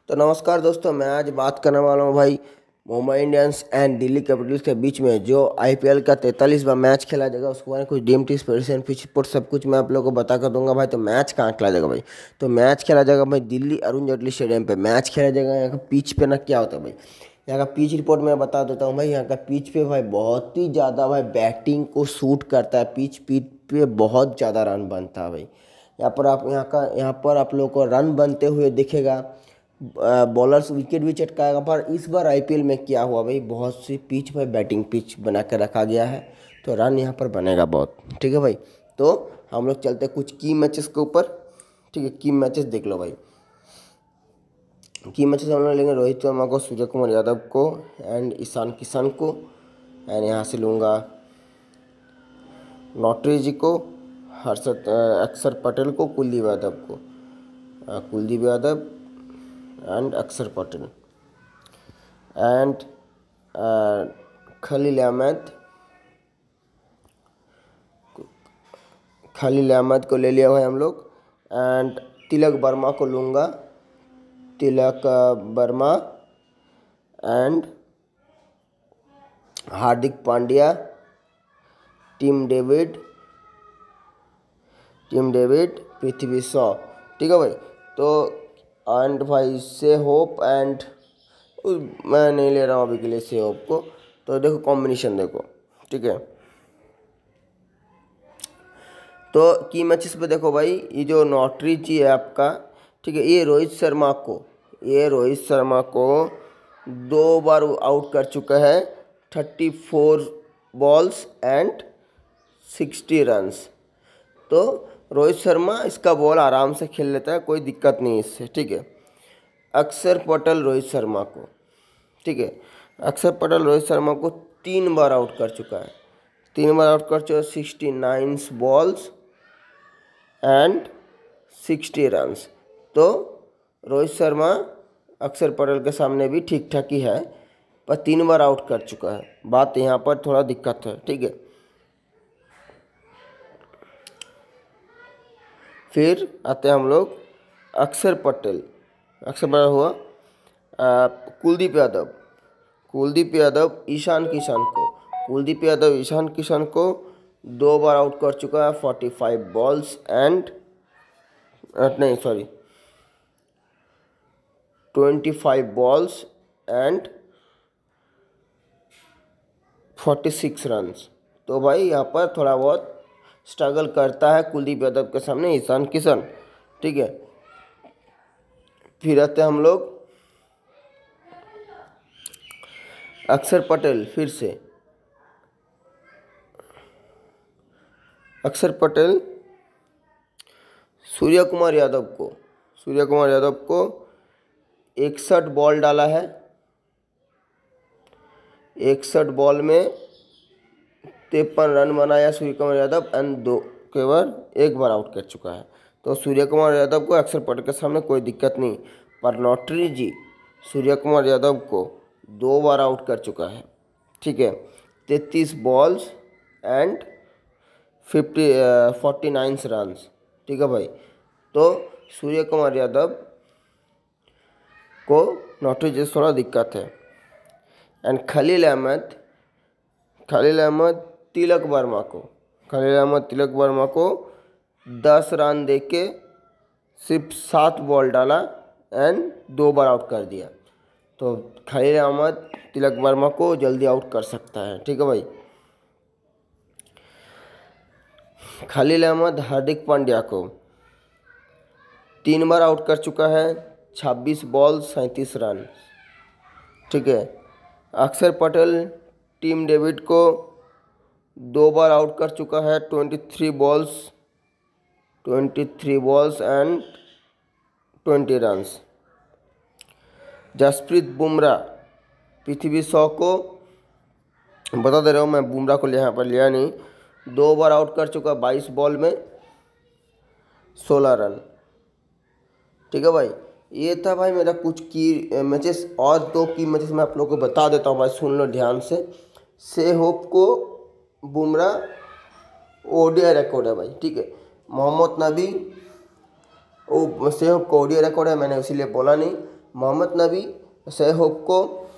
तो नमस्कार दोस्तों, मैं आज बात करने वाला हूँ भाई Mumbai Indians and Delhi Capitals के बीच में जो आईपीएल का 43वां मैच खेला जाएगा। उसके बारे में कुछ team tips position pitch report सब कुछ मैं आप लोगों को बता कर दूंगा भाई। तो मैच कहाँ खेला जाएगा भाई? तो मैच खेला जाएगा भाई दिल्ली अरुण जेटली स्टेडियम पे मैच खेला जाएगा। यहाँ का पिच पे ना क्या होता है भाई, यहाँ का पिच रिपोर्ट मैं बता देता हूँ भाई। यहाँ का पिच पे भाई बहुत ही ज़्यादा भाई बैटिंग को सूट करता है। पिच पिच पे बहुत ज़्यादा रन बनता है भाई। यहाँ पर आप लोगों को रन बनते हुए दिखेगा। बॉलर्स विकेट भी चटकाएगा। पर इस बार आईपीएल में क्या हुआ भाई, बहुत सी पिच पर बैटिंग पिच बना कर रखा गया है, तो रन यहाँ पर बनेगा बहुत। ठीक है भाई, तो हम लोग चलते हैं कुछ की मैचेस के ऊपर। ठीक है, की मैचेस देख लो भाई। की मैचेस हम लोग लेंगे रोहित शर्मा को, सूर्य कुमार यादव को एंड ईशान किशन को। एंड यहाँ से लूँगा नौटरी जी को, अक्षर पटेल को, कुलदीप यादव को, कुलदीप यादव एंड अक्षर पटेल एंड खलील अहमद को ले लिया भाई हम लोग। एंड तिलक वर्मा को लूँगा, Tilak Varma and Hardik Pandya, Tim David, Prithvi Shaw. ठीक है भाई, तो एंड भाई से होप एंड मैं नहीं ले रहा हूँ अभी के लिए से होप को। तो देखो कॉम्बिनेशन देखो, ठीक है। तो की मैचेस पे देखो भाई, ये जो नौटरी जी है आपका, ठीक है, ये रोहित शर्मा को 2 बार आउट कर चुका है। 34 बॉल्स एंड 60 रन्स। तो रोहित शर्मा इसका बॉल आराम से खेल लेता है, कोई दिक्कत नहीं इससे। ठीक है, अक्षर पटेल रोहित शर्मा को, ठीक है, अक्षर पटेल रोहित शर्मा को 3 बार आउट कर चुका है। 3 बार आउट कर चुका है, 69 बॉल्स एंड 60 रन्स। तो रोहित शर्मा अक्षर पटेल के सामने भी ठीक ठाक ही है, पर 3 बार आउट कर चुका है। बात यहाँ पर थोड़ा दिक्कत है। ठीक है, फिर आते हैं हम लोग अक्षर पटेल हुआ कुलदीप यादव ईशान किशन को 2 बार आउट कर चुका है। 45 balls and 25 balls and 46 runs. तो भाई यहाँ पर थोड़ा बहुत स्ट्रगल करता है कुलदीप यादव के सामने ईशान किशन। ठीक है, फिर आते हैं हम लोग अक्षर पटेल। फिर से अक्षर पटेल सूर्य कुमार यादव को 61 बॉल डाला है। 61 बॉल में 53 रन बनाया सूर्य कुमार यादव एंड केवल 1 बार आउट कर चुका है। तो सूर्य कुमार यादव को अक्षर पटेल के सामने कोई दिक्कत नहीं। पर नौटरी जी सूर्य कुमार यादव को 2 बार आउट कर चुका है। ठीक है, 33 बॉल्स एंड 49 रन्स। ठीक है भाई, तो सूर्य कुमार यादव को नौटरी जी से थोड़ा दिक्कत है। एंड खलील अहमद तिलक वर्मा को 10 रन देके सिर्फ 7 बॉल डाला एंड 2 बार आउट कर दिया। तो खलील अहमद तिलक वर्मा को जल्दी आउट कर सकता है। ठीक है भाई, खलील अहमद हार्दिक पांड्या को 3 बार आउट कर चुका है। 26 बॉल 37 रन। ठीक है, अक्षर पटेल टीम डेविड को 2 बार आउट कर चुका है। 23 balls and 20 runs. Jasprit Bumrah Prithvi Shaw को बता दे रहा हूँ, मैं बुमराह को यहाँ पर लिया नहीं। 2 बार आउट कर चुका 22 बॉल में 16 रन। ठीक है भाई, ये था भाई मेरा कुछ की मैचेस। और 2 की मैचेस मैं आप लोगों को बता देता हूँ भाई, सुन लो ध्यान से होप को बुमराह ओडीआई रिकॉर्ड है भाई। ठीक है, मोहम्मद नबी से होप को ओडीआई रिकॉर्ड है, मैंने इसीलिए बोला नहीं। मोहम्मद नबी सहहोप को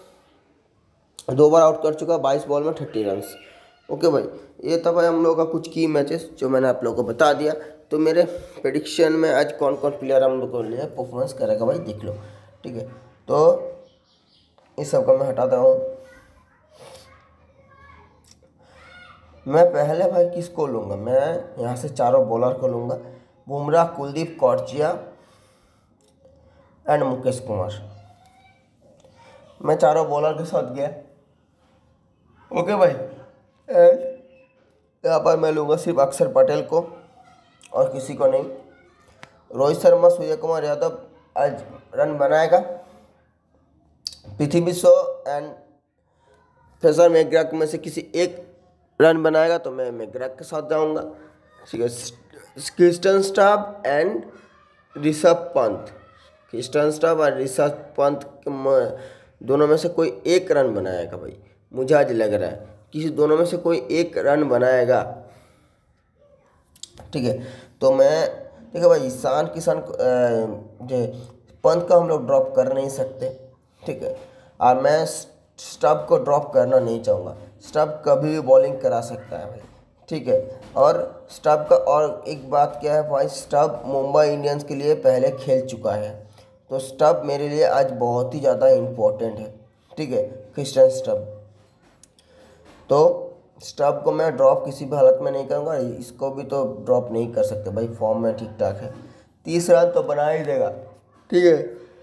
2 बार आउट कर चुका, 22 बॉल में 30 रन। ओके भाई, ये था भाई हम लोगों का कुछ की मैचेस जो मैंने आप लोगों को बता दिया। तो मेरे प्रेडिक्शन में आज कौन कौन प्लेयर हम लोग को लिए परफॉर्मेंस करेगा भाई देख लो, ठीक है। तो इस सब को मैं हटाता हूँ। मैं पहले भाई किसको लूँगा, मैं यहाँ से चारों बॉलर को लूँगा, बुमराह, कुलदीप, कौरचिया एंड मुकेश कुमार। मैं चारों बॉलर के साथ गया। ओके भाई, एंड यहाँ पर मैं लूँगा सिर्फ अक्षर पटेल को और किसी को नहीं। रोहित शर्मा, सूर्य कुमार यादव आज रन बनाएगा। Prithvi Shaw and Fraser McGurk में से किसी एक रन बनाएगा तो मैं मैकग्रा के साथ जाऊंगा, ठीक है। Tristan Stubbs and Rishabh Pant, Tristan Stubbs और ऋषभ पंत दोनों में से कोई एक रन बनाएगा भाई, मुझे आज लग रहा है किसी दोनों में से कोई एक रन बनाएगा, ठीक है। तो मैं देखो भाई, ईशान किशन जो पंत को हम लोग ड्रॉप कर नहीं सकते, ठीक है। और मैं स्टब को ड्रॉप करना नहीं चाहूँगा, स्टब कभी भी बॉलिंग करा सकता है भाई, ठीक है। और स्टब का और एक बात क्या है भाई, स्टब मुंबई इंडियंस के लिए पहले खेल चुका है, तो स्टब मेरे लिए आज बहुत ही ज़्यादा इम्पोर्टेंट है, ठीक है, क्रिस्टन स्टब। तो स्टब को मैं ड्रॉप किसी भी हालत में नहीं करूँगा, इसको भी तो ड्रॉप नहीं कर सकते भाई, फॉर्म में ठीक ठाक है, 30 रन तो बना ही देगा, ठीक है।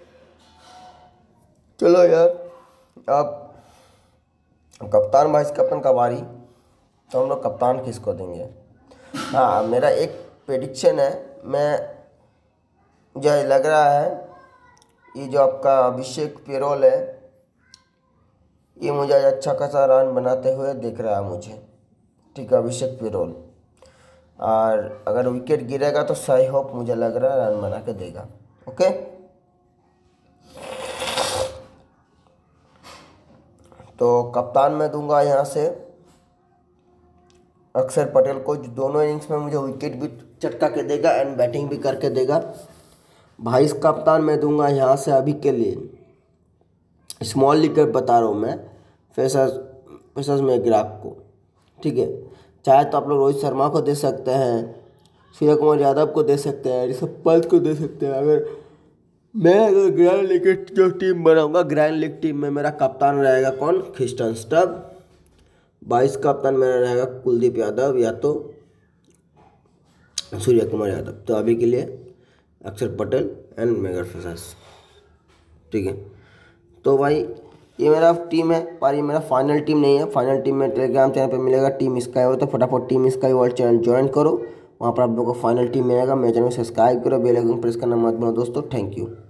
चलो यार, अब कप्तान वाइस कैप्टन का बारी, तो हम लोग कप्तान किसको देंगे। हाँ, मेरा एक प्रेडिक्शन है, मुझे लग रहा है ये जो आपका अभिषेक पेरोल है, ये मुझे अच्छा खासा रन बनाते हुए दिख रहा है मुझे, ठीक है, अभिषेक पेरोल। और अगर विकेट गिरेगा तो सही होप मुझे लग रहा है रन बना के देगा। ओके, तो कप्तान मैं दूंगा यहाँ से अक्षर पटेल को, जो दोनों इनिंग्स में मुझे विकेट भी चटका के देगा एंड बैटिंग भी करके देगा। वाइस कप्तान मैं दूंगा यहाँ से अभी के लिए स्मॉल लीग बता रहा हूँ मैं, फेसस मैकग्रा को, ठीक है। चाहे तो आप लोग रोहित शर्मा को दे सकते हैं, सूर्य कुमार यादव को दे सकते हैं, ऋषभ पंत को दे सकते हैं। अगर ग्रैंड लीग की जो टीम बनाऊंगा, ग्रैंड लीग टीम में मेरा कप्तान रहेगा कौन, क्रिस्टन स्टब। वाइस कप्तान मेरा रहेगा कुलदीप यादव या तो सूर्य कुमार यादव। तो अभी के लिए अक्षर पटेल एंड मेगर फेसस, ठीक है। तो भाई ये मेरा टीम है, पर ये मेरा फाइनल टीम नहीं है। फाइनल टीम में टेलीग्राम चैनल पे मिलेगा, टीम स्काई हो, तो फटाफट team Sky world channel join करो, वहाँ पर आप लोगों को फाइनल टीम मिलेगा। मेरे चैनल को सब्सक्राइब करो, बेल आइकन प्रेस करना मत भूलो दोस्तों। Thank you.